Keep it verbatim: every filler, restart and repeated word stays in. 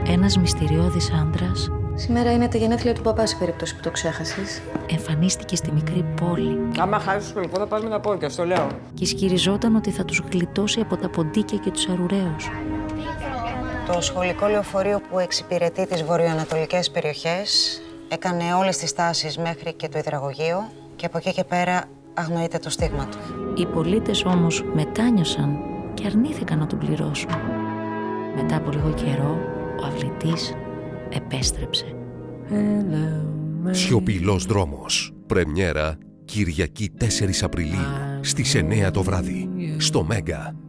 Ένας μυστηριώδης άντρας σήμερα είναι τα γενέθλια του παπά, σε περίπτωση που το ξέχασες. εμφανίστηκε στη μικρή πόλη. Άμα χάσεις το λοιπόν θα πας με τα πόδια, στο λέω. Και ισχυριζόταν ότι θα τους γλιτώσει από τα ποντίκια και τους αρουραίους. Το σχολικό λεωφορείο που εξυπηρετεί τις βορειοανατολικές περιοχές έκανε όλες τις στάσεις μέχρι και το υδραγωγείο και από εκεί και πέρα αγνοείται το στίγμα του. Οι πολίτες όμως μετάνιωσαν και αρνήθηκαν να τον πληρώσουν. Μετά από λίγο καιρό, ο αυλητής επέστρεψε. Σιωπηλός δρόμος. Πρεμιέρα Κυριακή τέσσερις Απριλίου στις εννιά το βράδυ στο Μέγκα.